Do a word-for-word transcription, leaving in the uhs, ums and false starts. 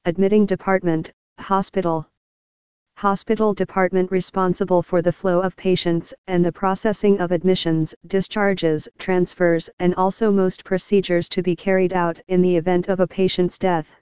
Admitting department, hospital. Hospital department responsible for the flow of patients and the processing of admissions, discharges, transfers, and also most procedures to be carried out in the event of a patient's death.